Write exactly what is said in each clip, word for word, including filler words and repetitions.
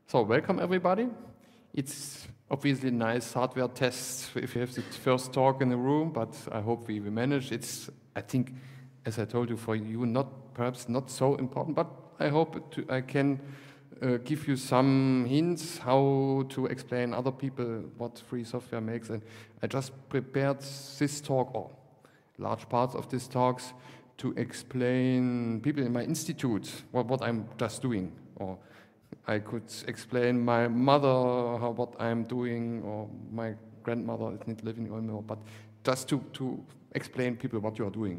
So, welcome everybody. It's obviously nice hardware tests if you have the first talk in the room, but I hope we will manage. It's, I think, as I told you, for you, not perhaps not so important, but I hope to, I can uh, give you some hints how to explain other people what free software makes. And I just prepared this talk, or large parts of these talks, to explain people in my institute what, what I'm just doing. Or I could explain my mother how, what I'm doing, or my grandmother is not living anymore, but just to, to explain people what you are doing.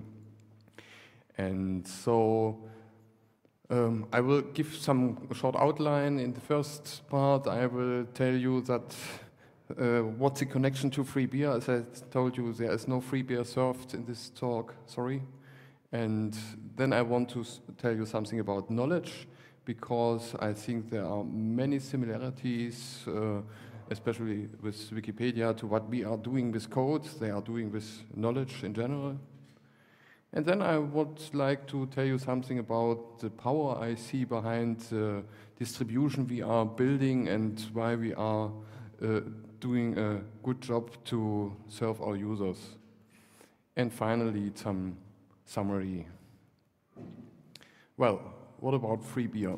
And so um, I will give some short outline. In the first part, I will tell you that uh, what's the connection to free beer. As I told you, there is no free beer served in this talk, sorry. And then I want to tell you something about knowledge, because I think there are many similarities, uh, especially with Wikipedia, to what we are doing with code, they are doing with knowledge in general. And then I would like to tell you something about the power I see behind the distribution we are building and why we are uh, doing a good job to serve our users. And finally, some summary. Well, what about free beer?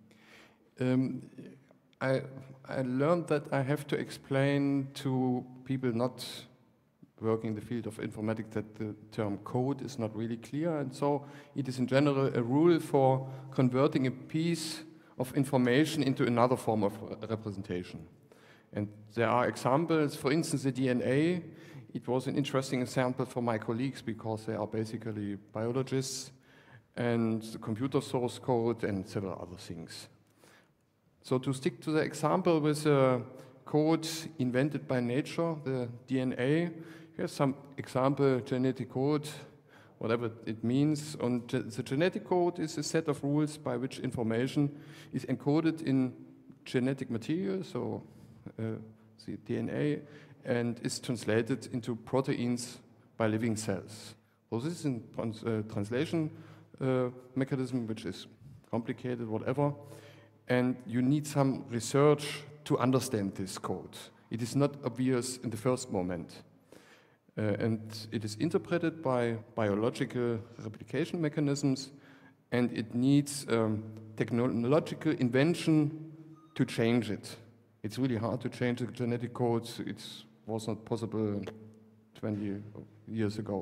Um, I, I learned that I have to explain to people not working in the field of informatics that the term code is not really clear, and so it is in general a rule for converting a piece of information into another form of representation. And there are examples, for instance, the D N A. It was an interesting example for my colleagues because they are basically biologists, and the computer source code and several other things. So to stick to the example with a code invented by nature, the D N A, here's some example genetic code, whatever it means. And the genetic code is a set of rules by which information is encoded in genetic material, so uh, the D N A, and is translated into proteins by living cells. So this is a trans uh, translation Uh, mechanism, which is complicated, whatever, and you need some research to understand this code. It is not obvious in the first moment, uh, and it is interpreted by biological replication mechanisms, and it needs um, technological invention to change it. It's really hard to change the genetic code. It was not possible twenty years ago.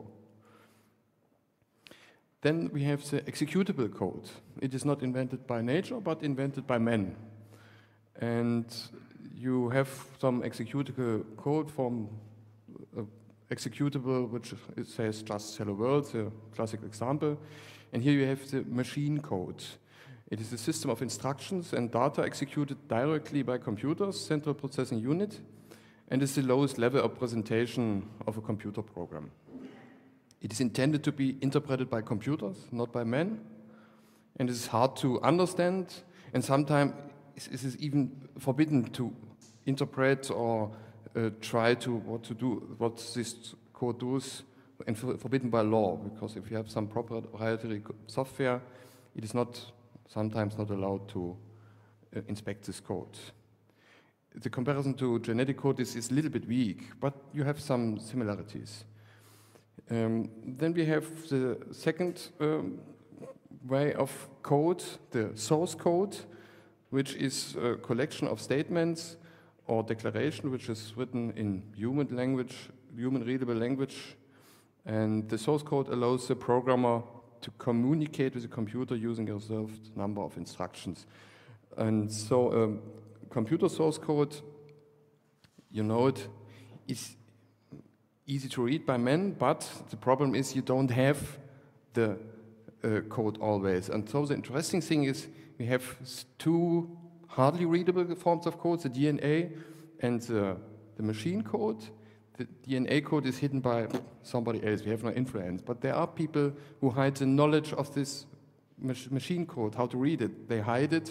Then we have the executable code. It is not invented by nature, but invented by men. And you have some executable code from uh, executable, which it says just hello world, a classic example. And here you have the machine code. It is a system of instructions and data executed directly by computers, central processing unit, and is the lowest level of presentation of a computer program. It is intended to be interpreted by computers, not by men, and it is hard to understand, and sometimes it is even forbidden to interpret or uh, try to what to do, what this code does, and forbidden by law, because if you have some proprietary software, it is not sometimes not allowed to uh, inspect this code. The comparison to genetic code is, is a little bit weak, but you have some similarities. Um, then we have the second um, way of code, the source code, which is a collection of statements or declaration which is written in human language, human readable language. And the source code allows the programmer to communicate with the computer using a reserved number of instructions. And so um, computer source code, you know it, is easy to read by men, but the problem is you don't have the uh, code always. And so the interesting thing is we have two hardly readable forms of code, the D N A and the, the machine code. The D N A code is hidden by somebody else, we have no influence, but there are people who hide the knowledge of this mach machine code, how to read it. They hide it,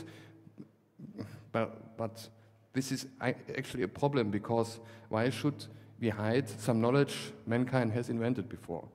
but, but this is actually a problem, because why should we hide some knowledge mankind has invented before?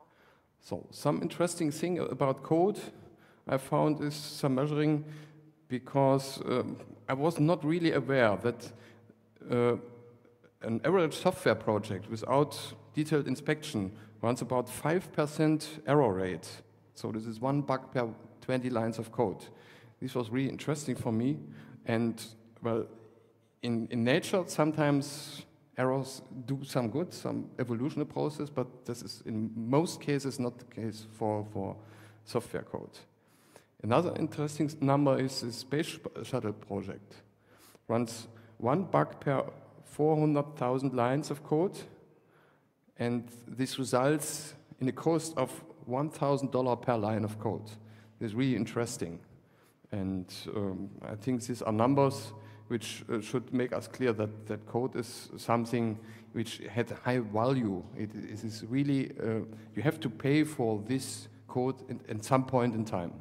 So some interesting thing about code I found is some measuring because um, I was not really aware that uh, an average software project without detailed inspection runs about five percent error rate. So this is one bug per twenty lines of code. This was really interesting for me. And well, in, in nature, sometimes errors do some good, some evolutionary process, but this is in most cases not the case for, for software code. Another interesting number is the Space Shuttle project. Runs one bug per four hundred thousand lines of code, and this results in a cost of one thousand dollars per line of code. It's really interesting. And um, I think these are numbers which uh, should make us clear that, that code is something which had high value. It, it is really, uh, you have to pay for this code in, at some point in time.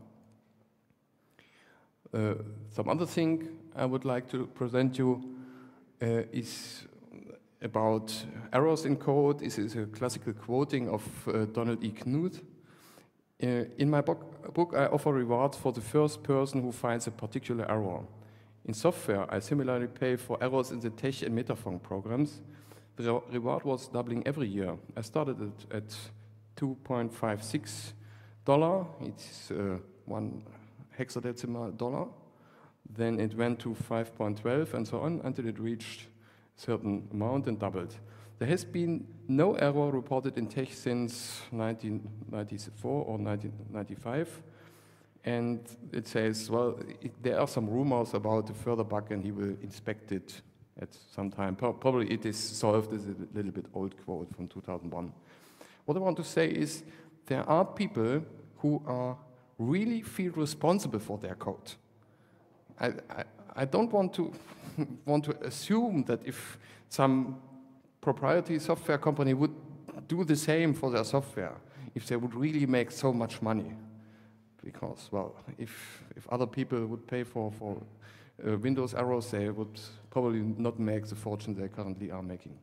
Uh, some other thing I would like to present you uh, is about errors in code. This is a classical quoting of uh, Donald E. Knuth. Uh, in my book, book, I offer rewards for the first person who finds a particular error. In software, I similarly pay for errors in the Tech and Metafont programs. The re reward was doubling every year. I started it at two point five six dollars. It's uh, one hexadecimal dollar. Then it went to five point one two and so on until it reached a certain amount and doubled. There has been no error reported in Tech since nineteen ninety-four or nineteen ninety-five. And it says, well, it, there are some rumors about a further bug and he will inspect it at some time. Pro probably it is solved. This is a little bit old quote from two thousand one. What I want to say is there are people who are really feel responsible for their code. I, I, I don't want to, want to assume that if some proprietary software company would do the same for their software, if they would really make so much money. Because, well, if, if other people would pay for, for uh, Windows errors, they would probably not make the fortune they currently are making.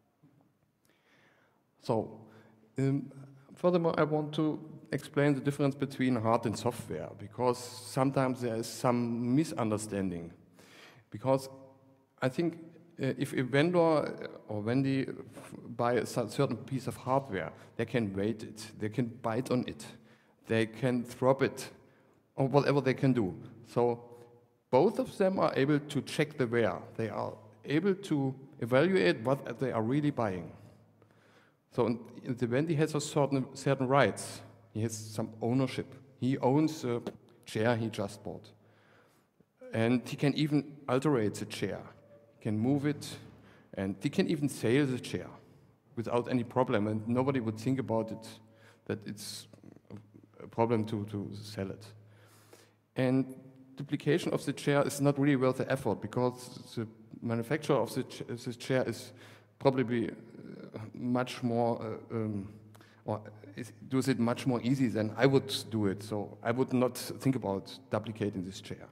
So, um, furthermore, I want to explain the difference between hard and software, because sometimes there is some misunderstanding. Because I think uh, if a vendor or vendee buy a certain piece of hardware, they can weight it, they can bite on it, they can drop it, or whatever they can do. So both of them are able to check the wear. They are able to evaluate what they are really buying. So the vendee has a certain, certain rights. He has some ownership. He owns the chair he just bought. And he can even alterate the chair. He can move it, and he can even sell the chair without any problem, and nobody would think about it, that it's a problem to, to sell it. And duplication of the chair is not really worth the effort, because the manufacturer of the ch this chair is probably much more, uh, um, or it does it much more easy than I would do it. So I would not think about duplicating this chair.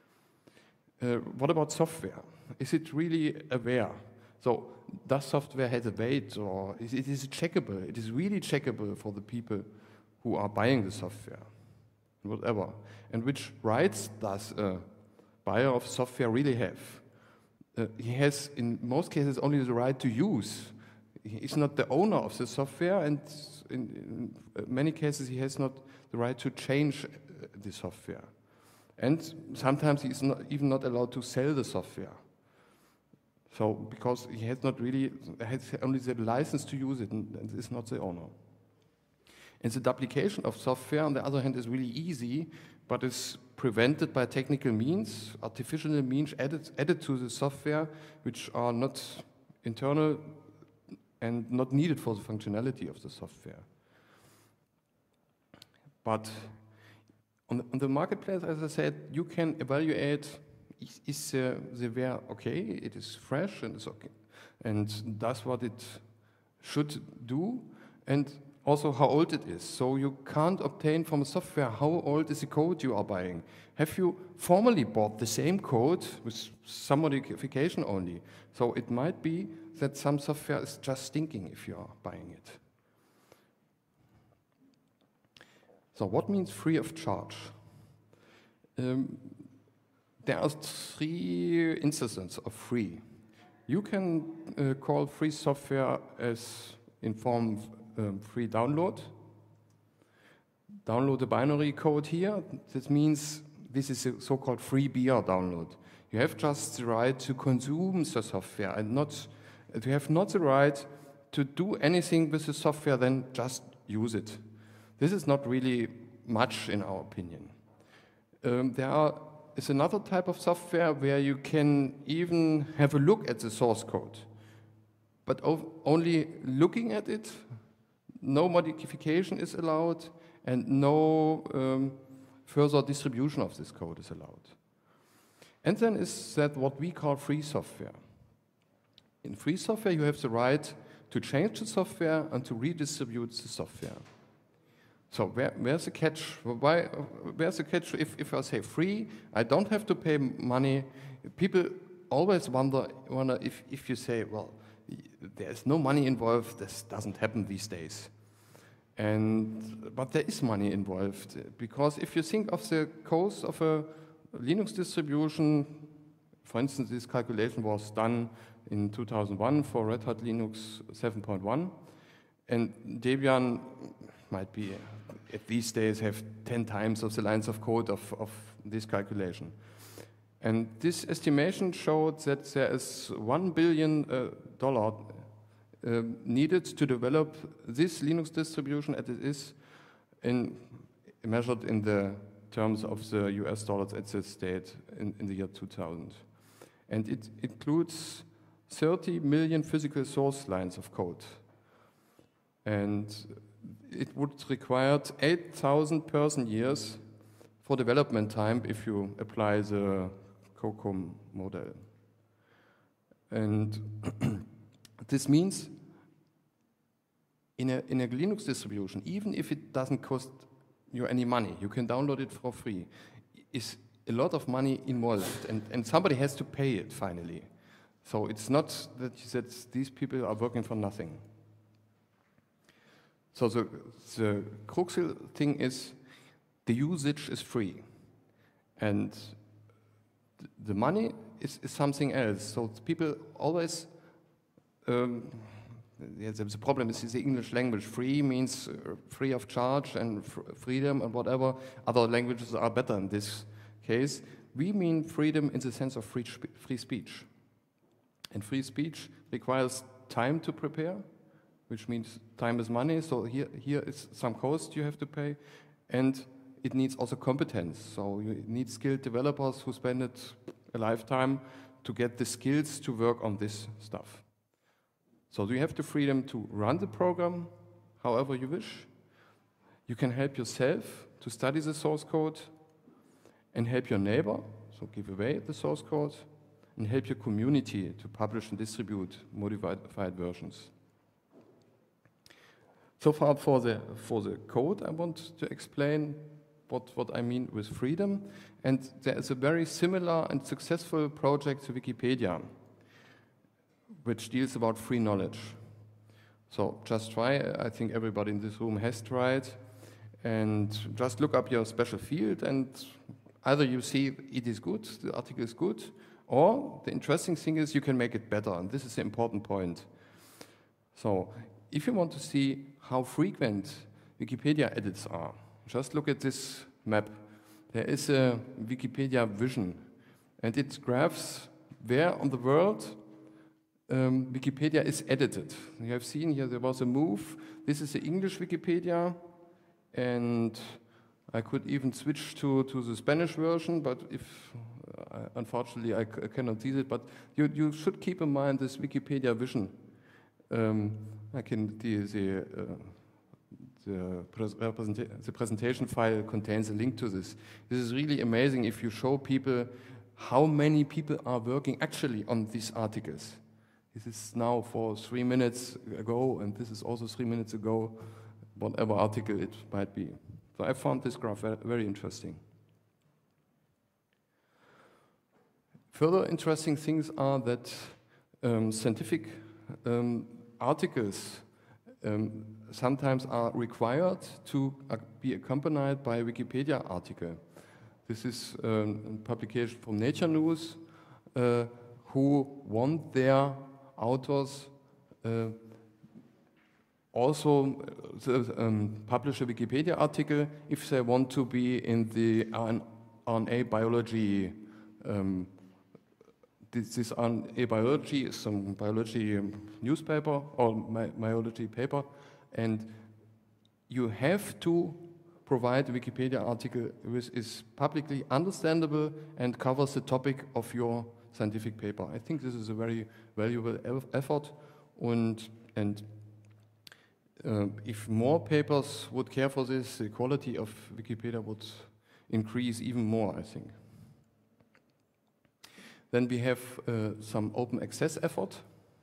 Uh, what about software? Is it really aware? So does software have a weight, or is it is checkable? It is really checkable for the people who are buying the software, whatever. And which rights does a buyer of software really have? Uh, he has, in most cases, only the right to use. He is not the owner of the software, and in, in many cases he has not the right to change the software. And sometimes he is not, even not allowed to sell the software. So, because he has not really, has only the license to use it, and, and is not the owner. And the duplication of software, on the other hand, is really easy, but is prevented by technical means, artificial means added, added to the software, which are not internal and not needed for the functionality of the software. But on the, on the marketplace, as I said, you can evaluate, is, is uh, the wear okay, it is fresh and it's okay, and does what it should do, and also how old it is. So you can't obtain from a software how old is the code you are buying. Have you formally bought the same code with some modification only? So it might be that some software is just stinking if you are buying it. So what means free of charge? Um, there are three instances of free. You can uh, call free software as in form um, free download. Download the binary code here. This means this is a so-called free beer download. You have just the right to consume the software and not, you have not the right to do anything with the software, then just use it. This is not really much in our opinion. Um, there are, is another type of software where you can even have a look at the source code, but only looking at it, no modification is allowed, and no um, further distribution of this code is allowed. And then is that what we call free software. In free software, you have the right to change the software and to redistribute the software. So where, where's the catch? Why, where's the catch if, if I say free, I don't have to pay money? People always wonder, wonder if, if you say, well, there's no money involved, this doesn't happen these days. And, but there is money involved, because if you think of the cost of a Linux distribution, for instance, this calculation was done in two thousand one for Red Hat Linux seven point one, and Debian might be, at these days, have ten times of the lines of code of, of this calculation. And this estimation showed that there is one billion dollars uh, uh, needed to develop this Linux distribution as it is in, measured in the terms of the U S dollars at this state in, in the year two thousand. And it includes thirty million physical source lines of code. And it would require eight thousand person years for development time if you apply the COCOM model. And this means in a, in a Linux distribution, even if it doesn't cost you any money, you can download it for free, is a lot of money involved, and, and somebody has to pay it finally. So it's not that, that these people are working for nothing. So the, the crucial thing is the usage is free, and the money is, is something else. So people always, um, yeah, the problem is the English language. Free means free of charge and fr freedom and whatever. Other languages are better in this case. We mean freedom in the sense of free, free speech. And free speech requires time to prepare, which means time is money. So here, here is some cost you have to pay. And it needs also competence. So you need skilled developers who spend it a lifetime to get the skills to work on this stuff. So you have the freedom to run the program however you wish. You can help yourself to study the source code and help your neighbor, so give away the source code, and help your community to publish and distribute modified versions. So far for the, for the code, I want to explain what, what I mean with freedom. And there is a very similar and successful project to Wikipedia, which deals about free knowledge. So just try, I think everybody in this room has tried, and just look up your special field, and either you see it is good, the article is good, or the interesting thing is you can make it better, and this is the important point. So if you want to see how frequent Wikipedia edits are, just look at this map. There is a Wikipedia vision, and it graphs where on the world um, Wikipedia is edited. You have seen here there was a move. This is the English Wikipedia, and I could even switch to, to the Spanish version, but if, uh, unfortunately, I, I cannot see it, but you, you should keep in mind this Wikipedia vision. Um, I can, the, the, uh, the, presenta the presentation file contains a link to this. This is really amazing if you show people how many people are working actually on these articles. This is now for three minutes ago, and this is also three minutes ago, whatever article it might be. So I found this graph very interesting. Further interesting things are that um, scientific um, articles um, sometimes are required to uh, be accompanied by a Wikipedia article. This is um, a publication from Nature News, uh, who want their authors uh, also uh, um, publish a Wikipedia article if they want to be in the R N A biology. Um, this, this R N A biology is some biology um, newspaper or biology paper, and you have to provide a Wikipedia article which is publicly understandable and covers the topic of your scientific paper. I think this is a very valuable effort, and, and uh, if more papers would care for this, the quality of Wikipedia would increase even more, I think. Then we have uh, some open access effort.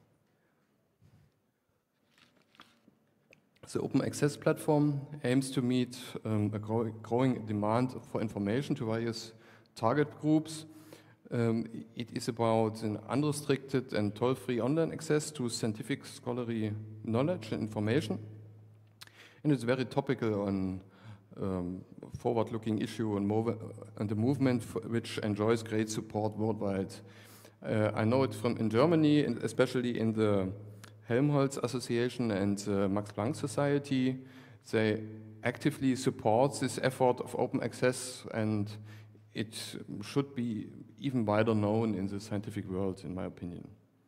The open access platform aims to meet um, a grow growing demand for information to various target groups. Um, it is about an unrestricted and toll-free online access to scientific scholarly knowledge and information. And it's very topical on um, forward-looking issue and, and a movement which enjoys great support worldwide. Uh, I know it from in Germany, and especially in the Helmholtz Association and the Max Planck Society. They actively support this effort of open access, and it should be even wider known in the scientific world, in my opinion.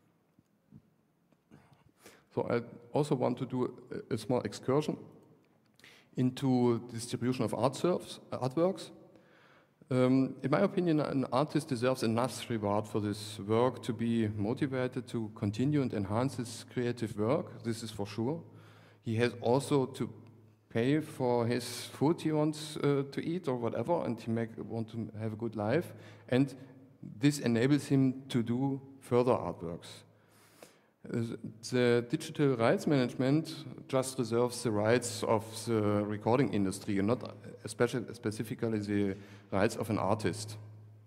So I also want to do a, a small excursion into distribution of art serves, artworks. Um, in my opinion, an artist deserves enough reward for this work to be motivated to continue and enhance his creative work. This is for sure. He has also to pay for his food he wants uh, to eat or whatever, and he make, want to have a good life. And this enables him to do further artworks. Uh, the digital rights management just reserves the rights of the recording industry and not especially specifically the rights of an artist.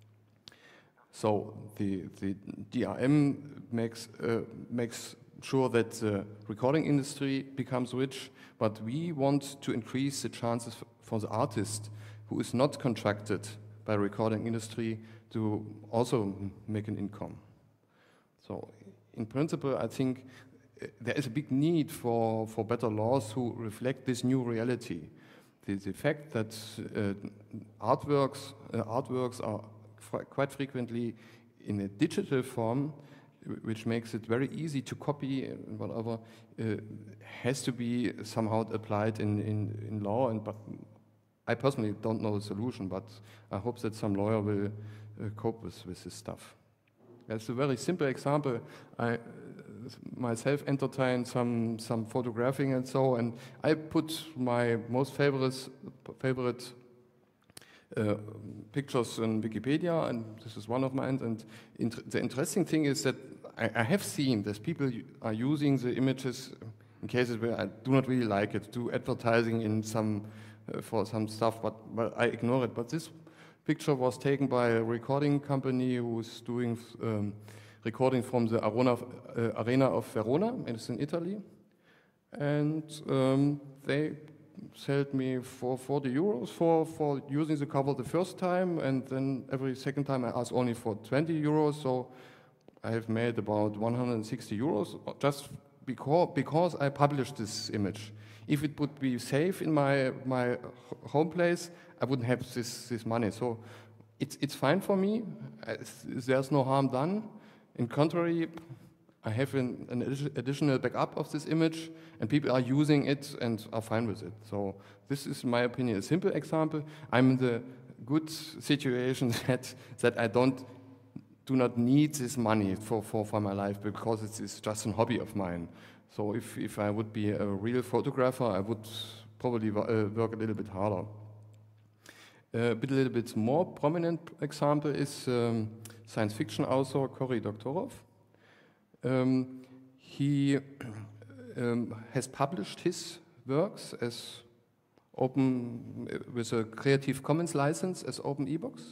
So the, the D R M makes, uh, makes sure that the recording industry becomes rich, but we want to increase the chances for the artist who is not contracted by the recording industry to also make an income. So in principle, I think there is a big need for, for better laws who reflect this new reality. The, the fact that uh, artworks, uh, artworks are quite frequently in a digital form, which makes it very easy to copy and whatever, uh, has to be somehow applied in, in, in law. And but I personally don't know the solution, but I hope that some lawyer will uh, cope with, with this stuff. That's a very simple example. I uh, myself entertain some some photographing and so, and I put my most favorite favorite uh, pictures in Wikipedia, and this is one of mine. And int the interesting thing is that I, I have seen that people are using the images in cases where I do not really like it, do advertising in some uh, for some stuff, but, but I ignore it. But this picture was taken by a recording company who was doing um, recording from the Arena, uh, Arena of Verona, and it's in Italy. And um, they sold me for forty euros for, for using the cover the first time, and then every second time I asked only for twenty euros, so I have made about one hundred sixty euros just because, because I published this image. If it would be safe in my, my home place, I wouldn't have this, this money. So it's, it's fine for me. There's no harm done. In contrary, I have an, an additional backup of this image, and people are using it and are fine with it. So this is, in my opinion, a simple example. I'm in the good situation that, that I don't, do not need this money for, for, for my life, because it's, it's just a hobby of mine. So if, if I would be a real photographer, I would probably uh, work a little bit harder. Uh, a bit, a little bit more prominent example is um, science fiction author Cory Doctorow. Um, he um, has published his works as open, with a Creative Commons license as open ebooks.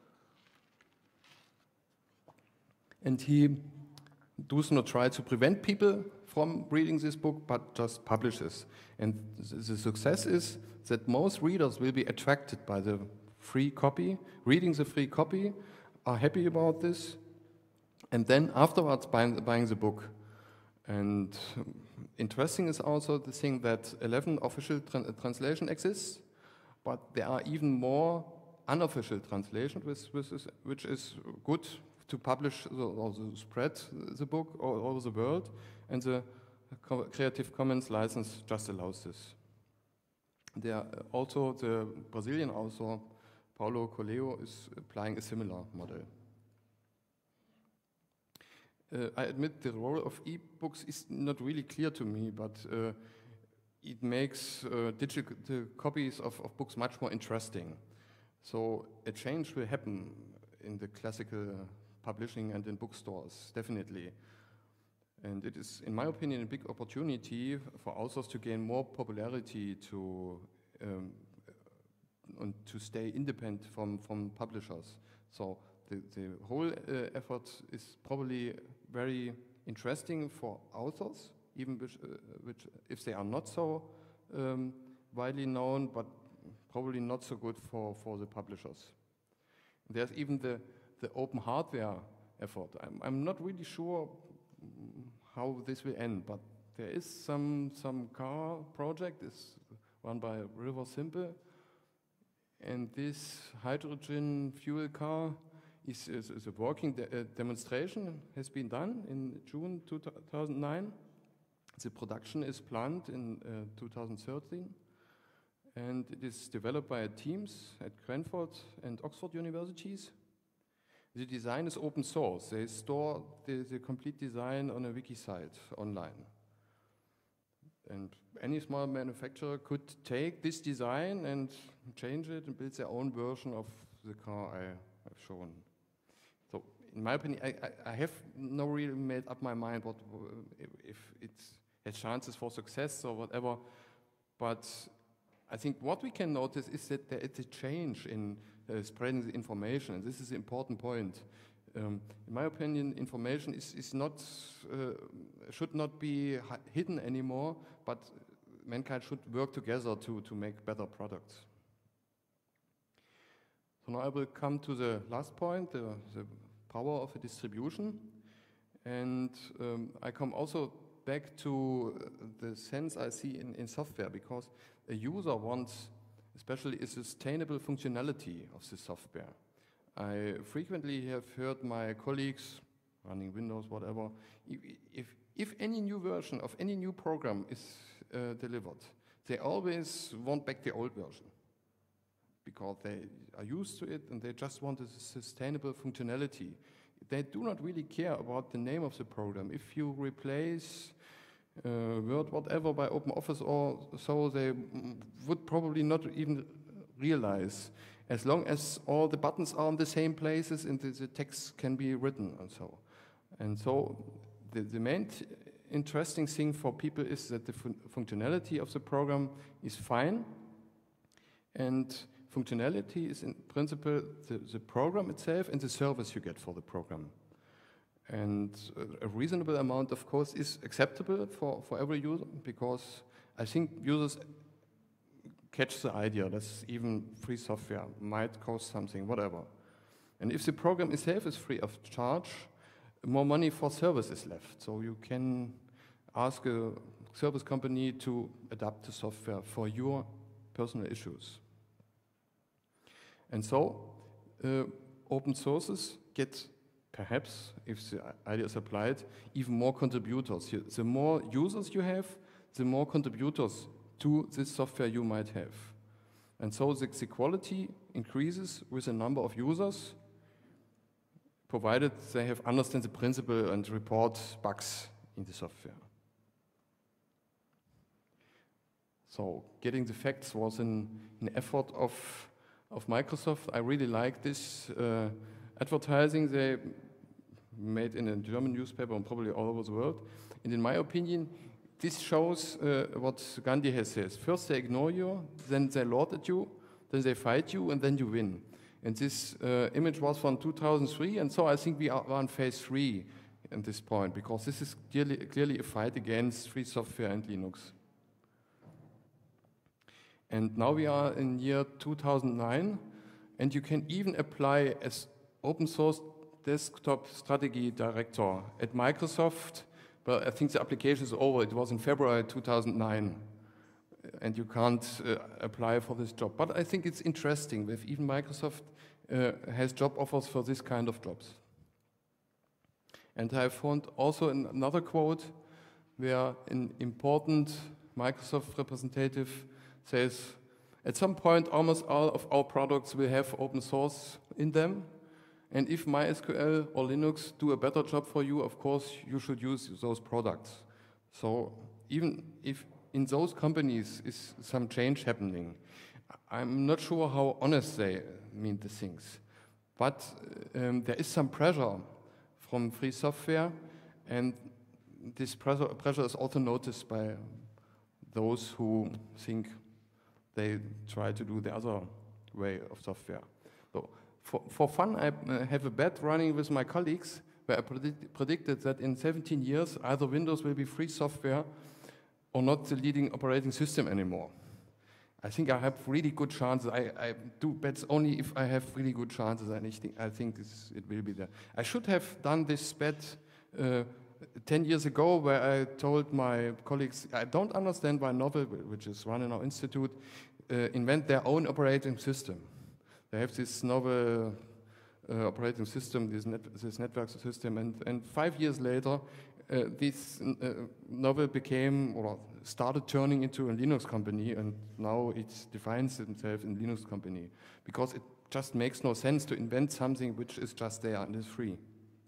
And he does not try to prevent people from reading this book, but just publishes. And the success is that most readers will be attracted by the free copy, reading the free copy, are happy about this, and then afterwards buying, buying the book. And interesting is also the thing that eleven official tra translation exists, but there are even more unofficial translations, which, which, is, which is good to publish the, or to spread the book all over the world, and the Creative Commons license just allows this. There also the Brazilian author Paulo Coelho is applying a similar model. Uh, I admit the role of e-books is not really clear to me, but uh, it makes uh, digital copies of, of books much more interesting. So a change will happen in the classical publishing and in bookstores, definitely. And it is, in my opinion, a big opportunity for authors to gain more popularity, to um, and to stay independent from, from publishers. So the, the whole uh, effort is probably very interesting for authors, even which, uh, which if they are not so um, widely known, but probably not so good for, for the publishers. There's even the, the open hardware effort. I'm, I'm not really sure how this will end, but there is some, some car project, is run by River Simple, and this hydrogen fuel car is, is, is a working de uh, demonstration, has been done in June two thousand nine. The production is planned in uh, two thousand thirteen, and it is developed by teams at Cranford and Oxford universities. The design is open source. They store the, the complete design on a wiki site online. And any small manufacturer could take this design and change it and build their own version of the car I have shown. So, in my opinion, I, I, I have not really made up my mind what if it has chances for success or whatever. But I think what we can notice is that there is a change in uh, spreading the information, and this is an important point. Um, in my opinion, information is, is not, uh, should not be hidden anymore, but mankind should work together to, to make better products. So now I will come to the last point, the, the power of a distribution. And um, I come also back to the sense I see in, in software, because a user wants especially a sustainable functionality of the software. I frequently have heard my colleagues running Windows, whatever, if, if any new version of any new program is uh, delivered, they always want back the old version because they are used to it and they just want a sustainable functionality. They do not really care about the name of the program. If you replace uh, Word, whatever, by OpenOffice or so, they would probably not even realize, as long as all the buttons are in the same places and the, the text can be written and so. And so the, the main interesting thing for people is that the fun functionality of the program is fine, and functionality is in principle the, the program itself and the service you get for the program. And a reasonable amount, of course, is acceptable for, for every user, because I think users catch the idea that even free software might cost something, whatever. And if the program itself is free of charge, more money for service is left. So you can ask a service company to adapt the software for your personal issues. And so uh, open sources get, perhaps, if the idea is applied, even more contributors. The more users you have, the more contributors to this software you might have. And so the, the quality increases with the number of users, provided they have understand the principle and report bugs in the software. So getting the facts was an, an effort of, of Microsoft. I really like this uh, advertising they made in a German newspaper and probably all over the world. And in my opinion, this shows uh, what Gandhi has said. First they ignore you, then they laud at you, then they fight you, and then you win. And this uh, image was from two thousand three, and so I think we are on phase three at this point, because this is clearly, clearly a fight against free software and Linux. And now we are in year two thousand nine, and you can even apply as open source desktop strategy director at Microsoft. Well, I think the application is over. It was in February two thousand nine, and you can't uh, apply for this job. But I think it's interesting if even Microsoft uh, has job offers for this kind of jobs. And I found also another quote where an important Microsoft representative says, at some point, almost all of our products will have open source in them. And if MySQL or Linux do a better job for you, of course, you should use those products. So even if in those companies is some change happening, I'm not sure how honest they mean the things. But um, there is some pressure from free software, and this pressure, pressure is also noticed by those who think they try to do the other way of software. So for, for fun, I uh, have a bet running with my colleagues where I predict, predicted that in seventeen years, either Windows will be free software or not the leading operating system anymore. I think I have really good chances. I, I do bets only if I have really good chances, and I think, I think this, it will be there. I should have done this bet uh, ten years ago, where I told my colleagues, I don't understand why Novell, which is run in our institute, uh, invent their own operating system. They have this novel uh, operating system, this, net, this network system, and, and five years later, uh, this uh, Novell became, or started turning into a Linux company, and now it defines itself in Linux company, because it just makes no sense to invent something which is just there and is free.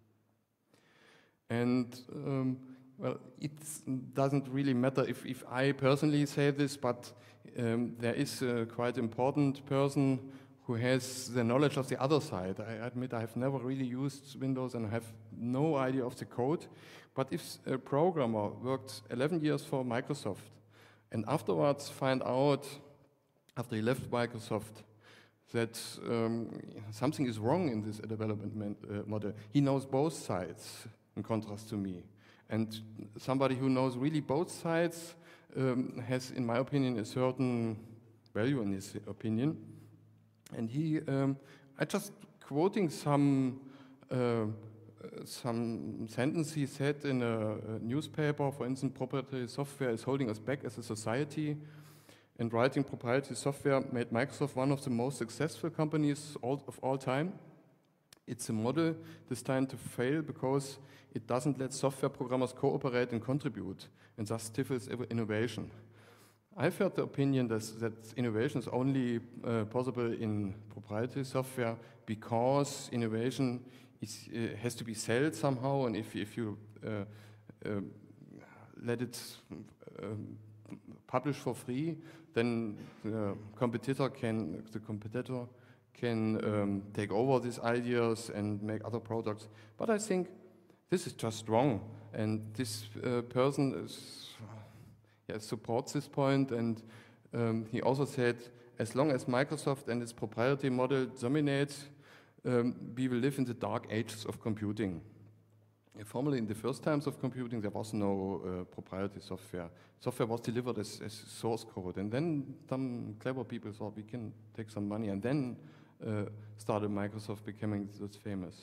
And um, well, it doesn't really matter if, if I personally say this, but um, there is a quite important person who has the knowledge of the other side. I admit I have never really used Windows and I have no idea of the code. But if a programmer worked eleven years for Microsoft and afterwards find out, after he left Microsoft, that um, something is wrong in this development uh, model, he knows both sides in contrast to me. And somebody who knows really both sides um, has, in my opinion, a certain value in his opinion. And he, um, I just quoting some uh, some sentence he said in a, a newspaper, for instance, proprietary software is holding us back as a society, and writing proprietary software made Microsoft one of the most successful companies all, of all time. It's a model destined to fail because it doesn't let software programmers cooperate and contribute, and thus stifles innovation. I've heard the opinion that, that innovation is only uh, possible in proprietary software because innovation is, uh, has to be sold somehow, and if, if you uh, uh, let it uh, publish for free, then the competitor can, the competitor can um, take over these ideas and make other products. But I think this is just wrong, and this uh, person is, yeah, supports this point, and um, he also said, as long as Microsoft and its proprietary model dominate, um, we will live in the dark ages of computing. Uh, formerly, in the first times of computing, there was no uh, proprietary software. Software was delivered as, as source code, and then some clever people thought we can take some money, and then uh, started Microsoft becoming this famous.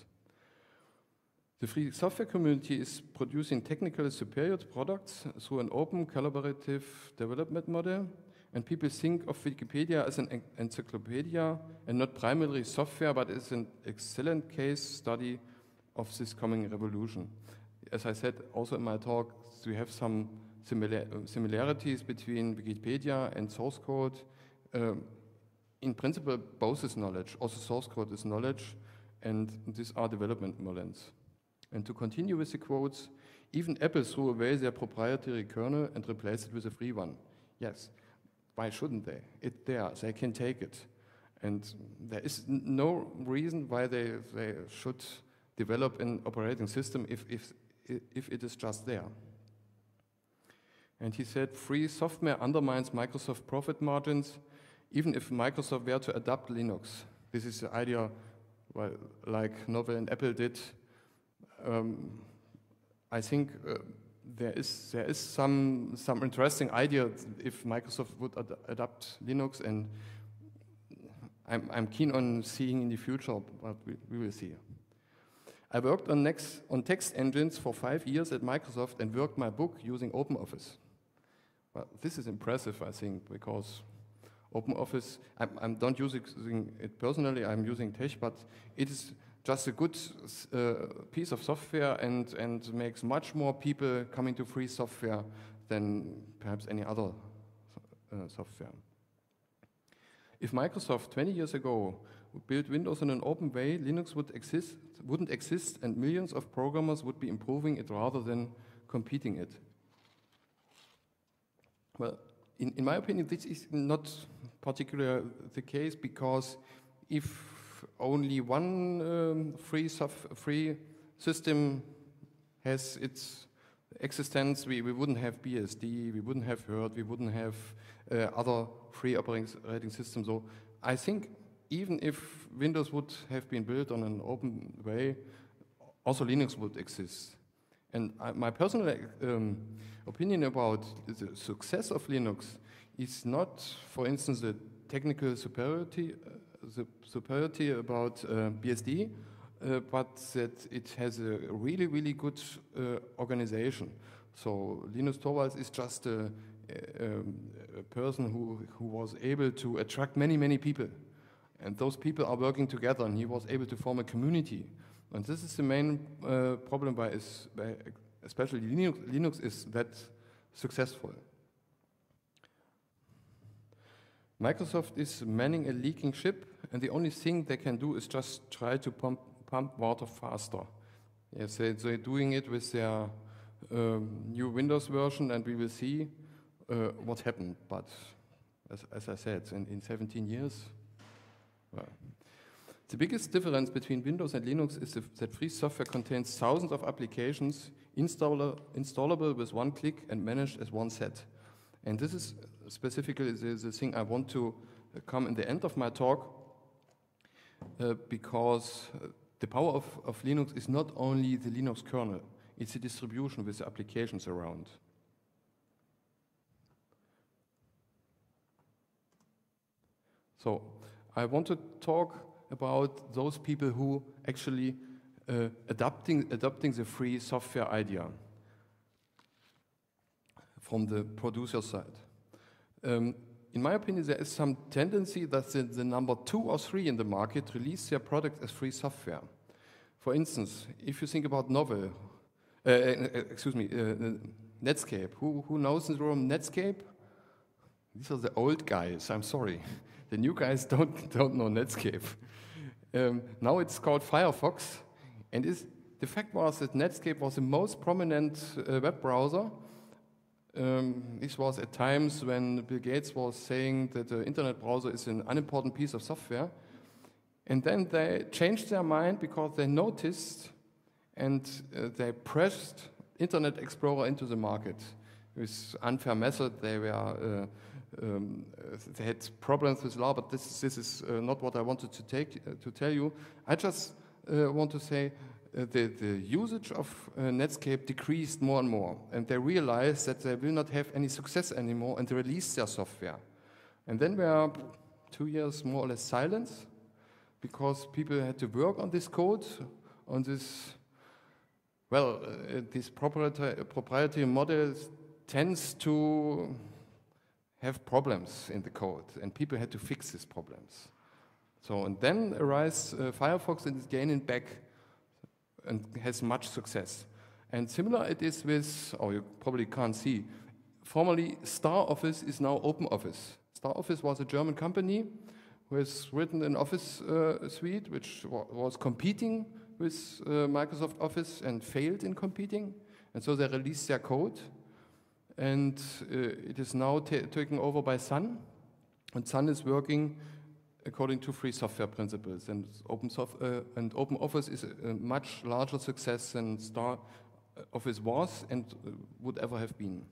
The free software community is producing technically superior products through an open, collaborative development model, and people think of Wikipedia as an encyclopedia and not primarily software, but as an excellent case study of this coming revolution. As I said also in my talk, we have some similar, similarities between Wikipedia and source code. Um, in principle, both is knowledge. Also source code is knowledge, and these are development models. And to continue with the quotes, even Apple threw away their proprietary kernel and replaced it with a free one. Yes, why shouldn't they? It's there, they can take it. And there is no reason why they, they should develop an operating system if, if, if it is just there. And he said, free software undermines Microsoft profit margins, even if Microsoft were to adopt Linux. This is the idea, well, like Novell and Apple did. Um, I think uh, there is there is some some interesting idea if Microsoft would ad adopt Linux, and I'm, I'm keen on seeing in the future, but we, we will see. I worked on, next, on text engines for five years at Microsoft and worked my book using OpenOffice. Well, this is impressive, I think, because OpenOffice, I'm, I'm don't using it personally, I'm using Tech, but it is just a good uh, piece of software and, and makes much more people coming to free software than perhaps any other uh, software. If Microsoft twenty years ago would build Windows in an open way, Linux would exist, wouldn't exist and millions of programmers would be improving it rather than competing it. Well, in, in my opinion, this is not particularly the case, because if only one um, free, free system has its existence, we, we wouldn't have B S D, we wouldn't have Herd, we wouldn't have uh, other free operating systems. So I think even if Windows would have been built on an open way, also Linux would exist. And I, my personal um, opinion about the success of Linux is not, for instance, the technical superiority, uh, the superiority about uh, B S D, uh, but that it has a really, really good uh, organization. So Linus Torvalds is just a, a, a person who, who was able to attract many, many people. And those people are working together, and he was able to form a community. And this is the main uh, problem by, is, by especially Linux, Linux is that successful. Microsoft is manning a leaking ship, and the only thing they can do is just try to pump, pump water faster. Yes, they, they're doing it with their um, new Windows version, and we will see uh, what happened. But as, as I said, in, in seventeen years, well. The biggest difference between Windows and Linux is that free software contains thousands of applications installer, installable with one click and managed as one set. And this is specifically the, the thing I want to come in the end of my talk, uh, because the power of, of Linux is not only the Linux kernel, it's the distribution with the applications around. So I want to talk about those people who actually uh, adapting, adopting the free software idea from the producer side. Um, in my opinion, there is some tendency that the, the number two or three in the market release their product as free software. For instance, if you think about Novell, uh, uh, excuse me, uh, Netscape. Who, who knows in the room Netscape? These are the old guys, I'm sorry. The new guys don't, don't know Netscape. Um, now it's called Firefox, and is, the fact was that Netscape was the most prominent uh, web browser. Um, this was at times when Bill Gates was saying that the internet browser is an unimportant piece of software. And then they changed their mind because they noticed and uh, they pressed Internet Explorer into the market. With unfair method, they were uh, Um, they had problems with law, but this, this is uh, not what I wanted to, take, uh, to tell you. I just uh, want to say uh, the, the usage of uh, Netscape decreased more and more, and they realized that they will not have any success anymore, and they released their software. And then we are two years more or less silence, because people had to work on this code, on this, well, uh, this proprietary, proprietary model tends to have problems in the code, and people had to fix these problems. So, and then arises uh, Firefox and is gaining back and has much success. And similar it is with, oh, you probably can't see, formerly StarOffice is now OpenOffice. StarOffice was a German company who has written an Office uh, suite which wa was competing with uh, Microsoft Office and failed in competing, and so they released their code. And uh, it is now taken over by Sun, and Sun is working according to free software principles. And Open soft, uh, and OpenOffice is a, a much larger success than StarOffice was and uh, would ever have been.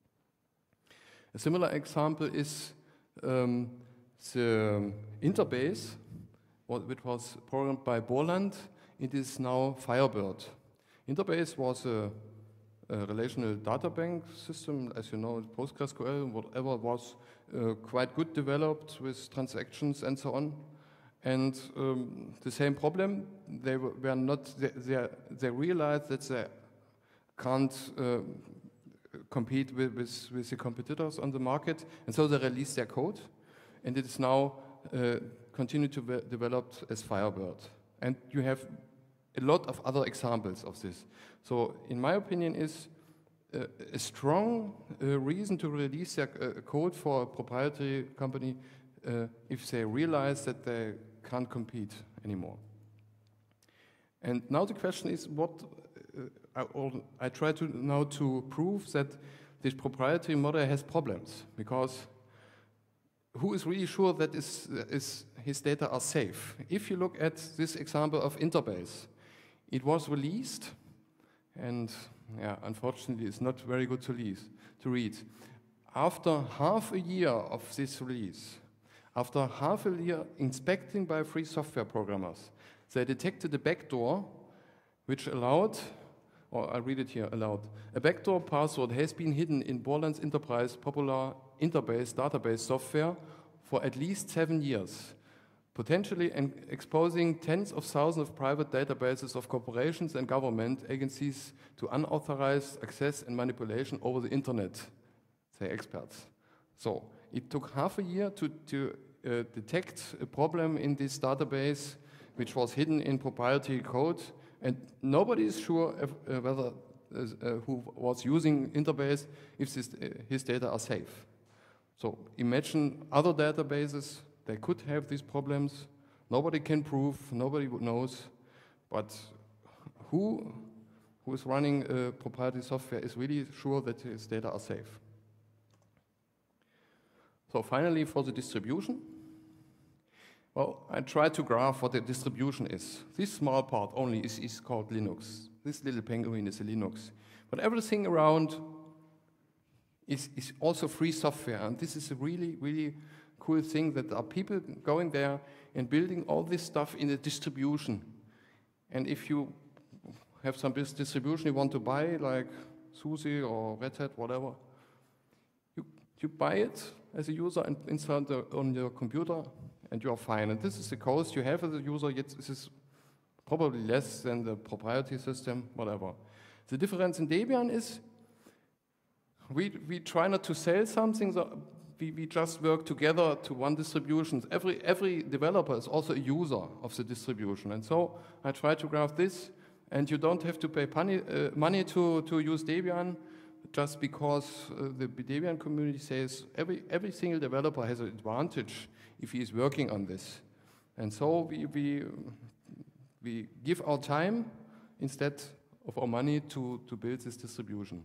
A similar example is um, the Interbase, which was programmed by Borland. It is now Firebird. Interbase was a A relational data bank system, as you know, PostgreSQL, whatever, was uh, quite good developed with transactions and so on. And um, the same problem, they were, were not, they, they, they realized that they can't uh, compete with, with, with the competitors on the market, and so they released their code, and it is now uh, continued to be developed as Firebird. And you have a lot of other examples of this. So in my opinion is uh, a strong uh, reason to release their uh, code for a proprietary company uh, if they realize that they can't compete anymore. And now the question is, what uh, I, all, I try to now to prove that this proprietary model has problems, because who is really sure that is, is his data are safe? If you look at this example of Interbase, it was released, and yeah, unfortunately it's not very good to, lease, to read. After half a year of this release, after half a year inspecting by free software programmers, they detected a backdoor which allowed, or I read it here, allowed, a backdoor password has been hidden in Borland's Enterprise popular Interbase database software for at least seven years, potentially exposing tens of thousands of private databases of corporations and government agencies to unauthorized access and manipulation over the internet, say experts. So it took half a year to, to uh, detect a problem in this database, which was hidden in proprietary code, and nobody is sure if, uh, whether uh, who was using Interbase if this, uh, his data are safe. So imagine other databases, they could have these problems. Nobody can prove, nobody knows, but who, who is running uh, proprietary software is really sure that his data are safe. So finally, for the distribution, well, I tried to graph what the distribution is. This small part only is, is called Linux. This little penguin is a Linux. But everything around is, is also free software, and this is a really, really cool thing that there are people going there and building all this stuff in a distribution. And if you have some distribution you want to buy, like SUSE or Red Hat, whatever, you, you buy it as a user and install it on your computer, and you are fine. And this is the cost you have as a user, yet this is probably less than the proprietary system, whatever. The difference in Debian is we, we try not to sell something, so we, we just work together to one distribution. Every, every developer is also a user of the distribution. And so I try to graph this, and you don't have to pay money, uh, money to, to use Debian, just because uh, the Debian community says every, every single developer has an advantage if he is working on this. And so we, we, we give our time instead of our money to, to build this distribution.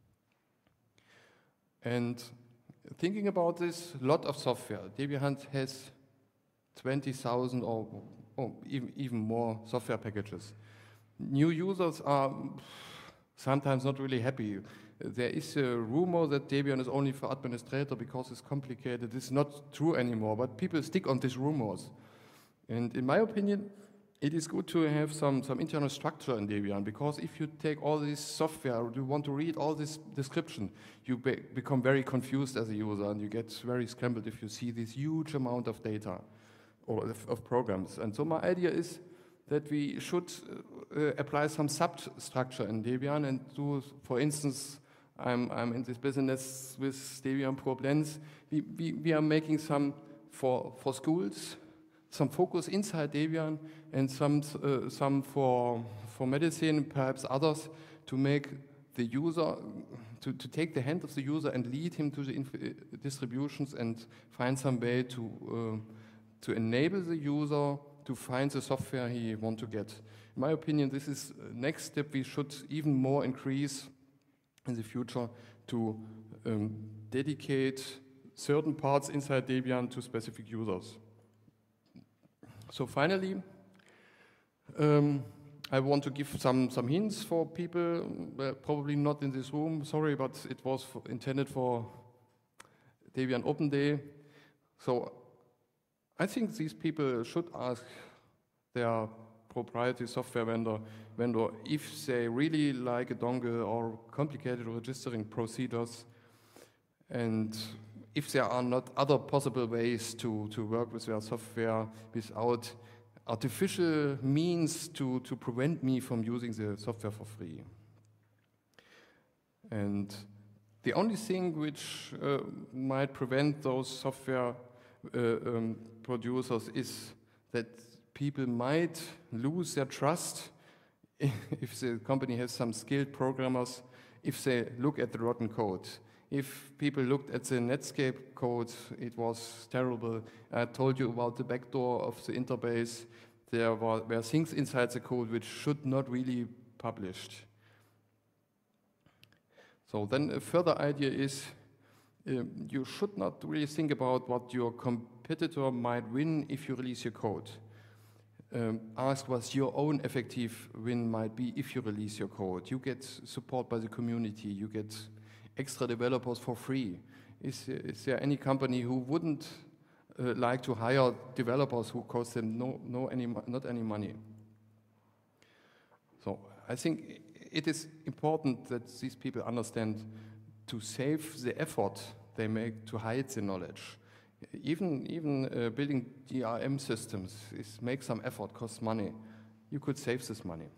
And thinking about this, a lot of software. Debian has twenty thousand or, or even, even more software packages. New users are sometimes not really happy. There is a rumor that Debian is only for administrator because it's complicated. This is not true anymore, but people stick on these rumors. And in my opinion, it is good to have some, some internal structure in Debian, because if you take all this software, you want to read all this description, you be become very confused as a user, and you get very scrambled if you see this huge amount of data or of, of programs. And so my idea is that we should uh, apply some substructure in Debian and do, for instance, I'm, I'm in this business with Debian ProBlends. We, we, we are making some for, for schools, some focus inside Debian, and some, uh, some for, for medicine, perhaps others, to make the user, to, to take the hand of the user and lead him to the inf distributions and find some way to, uh, to enable the user to find the software he wants to get. In my opinion, this is the next step we should even more increase in the future, to um, dedicate certain parts inside Debian to specific users. So finally, um, I want to give some, some hints for people, uh, probably not in this room, sorry, but it was for, intended for Debian Open Day. So I think these people should ask their proprietary software vendor, vendor if they really like a dongle or complicated registering procedures. And if there are not other possible ways to, to work with their software without artificial means to, to prevent me from using the software for free. And the only thing which uh, might prevent those software uh, um, producers is that people might lose their trust if the company has some skilled programmers, if they look at the rotten code. If people looked at the Netscape code, it was terrible. I told you about the backdoor of the interface. There were, were things inside the code which should not really be published. So then a further idea is um, you should not really think about what your competitor might win if you release your code. Um, ask what your own effective win might be if you release your code. You get support by the community, you get extra developers for free. Is, is there any company who wouldn't uh, like to hire developers who cost them no, no any, not any money? So I think it is important that these people understand to save the effort they make to hide the knowledge. Even, even uh, building D R M systems is make some effort, costs money. You could save this money.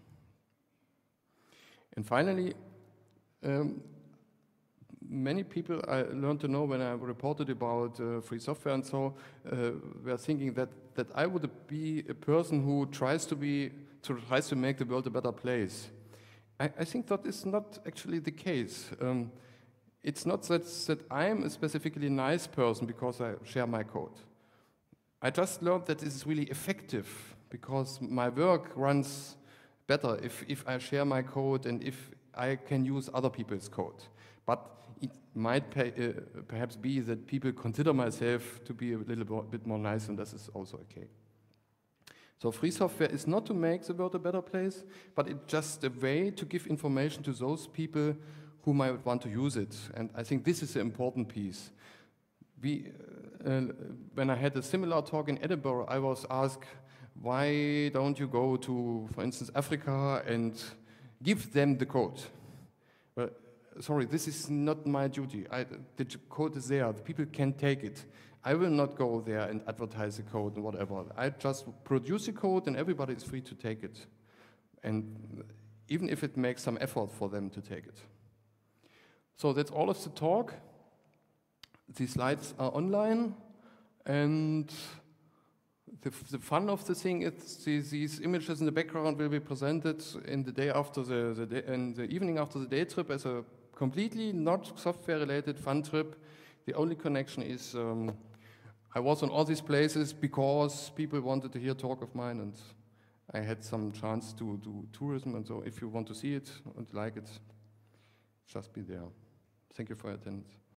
And finally, um, many people I learned to know when I reported about uh, free software and so uh, were thinking that, that I would be a person who tries to, be, to, tries to make the world a better place. I, I think that is not actually the case. Um, It's not that, that I'm a specifically nice person because I share my code. I just learned that this is really effective because my work runs better if, if I share my code and if I can use other people's code. But it might pay, uh, perhaps be that people consider myself to be a little bit more nice, and this is also okay. So free software is not to make the world a better place, but it's just a way to give information to those people who might want to use it. And I think this is the important piece. We, uh, when I had a similar talk in Edinburgh, I was asked, why don't you go to, for instance, Africa and give them the code? Well, sorry, this is not my duty. I, the code is there, the people can take it. I will not go there and advertise the code and whatever. I just produce the code and everybody is free to take it. And even if it makes some effort for them to take it. So that's all of the talk. The slides are online, and the, the fun of the thing is the, these images in the background will be presented in the day after the, the day, in the evening after the day trip as a completely not software-related fun trip. The only connection is um, I was on all these places because people wanted to hear talk of mine, and I had some chance to do tourism. And so, if you want to see it and like it, just be there. Thank you for your attendance.